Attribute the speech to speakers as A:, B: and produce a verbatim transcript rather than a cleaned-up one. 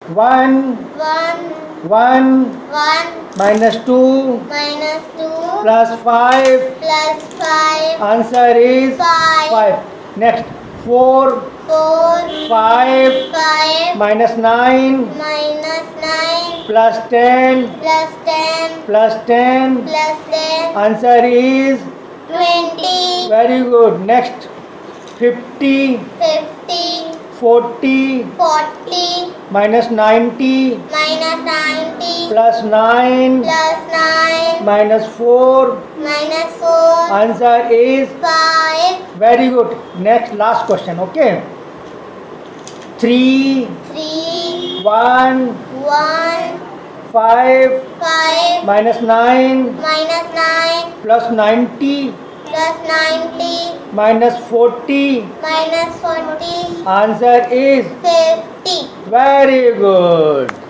A: one
B: one
A: one
B: one
A: minus two
B: minus two
A: plus five.
B: plus five
A: Answer is
B: five.
A: five. Next, four
B: four
A: five
B: five
A: minus nine
B: minus nine
A: plus ten
B: plus ten
A: plus ten.
B: plus ten
A: Answer is
B: twenty.
A: very good. Next, fifty
B: fifty
A: forty
B: forty
A: minus ninety
B: minus ninety
A: plus nine
B: plus nine
A: minus four.
B: minus four
A: Answer is
B: five.
A: very good. Next, last question. Okay. Three
B: three
A: one
B: one
A: five
B: five
A: minus nine
B: minus nine
A: plus ninety
B: plus ninety
A: minus forty.
B: minus forty
A: Answer is
B: fifty.
A: very good.